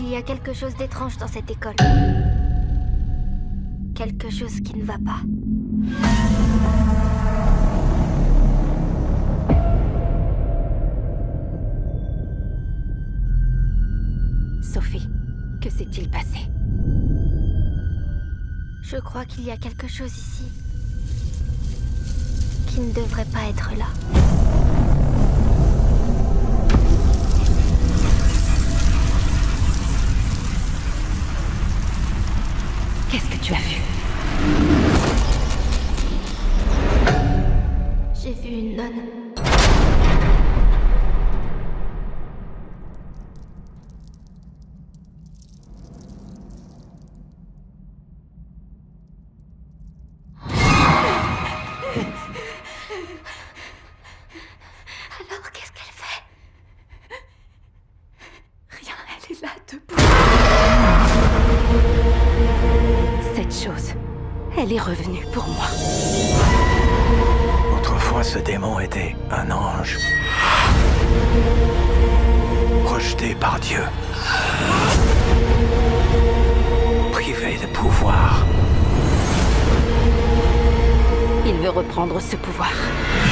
Il y a quelque chose d'étrange dans cette école. Quelque chose qui ne va pas. Sophie, que s'est-il passé? Je crois qu'il y a quelque chose ici qui ne devrait pas être là. Qu'est-ce que tu as vu? J'ai vu une nonne. Alors, qu'est-ce qu'elle fait? Rien, elle est là, debout. Cette chose, elle est revenue pour moi. Autrefois, ce démon était un ange. Rejeté par Dieu. Privé de pouvoir. Il veut reprendre ce pouvoir.